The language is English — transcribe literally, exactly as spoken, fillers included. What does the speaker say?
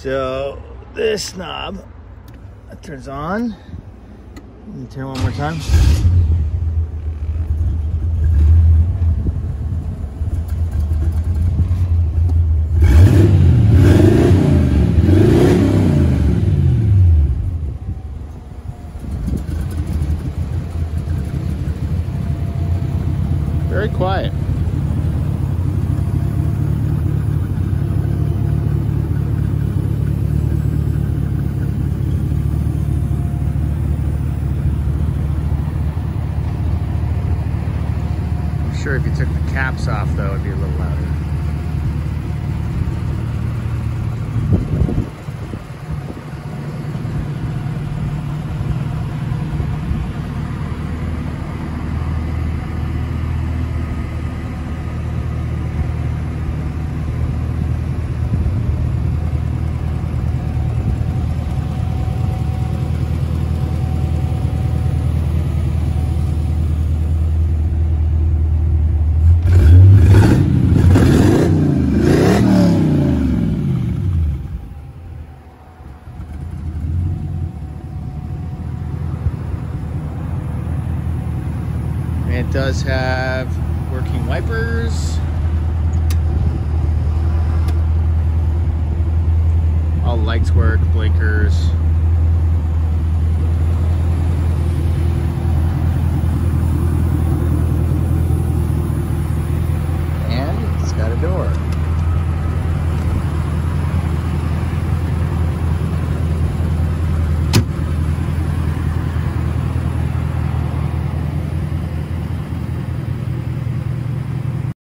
So this knob turns on. Let me turn one more time. Very quiet. I'm sure if you took the caps off though, it'd be a little louder. It does have working wipers. All lights work, blinkers.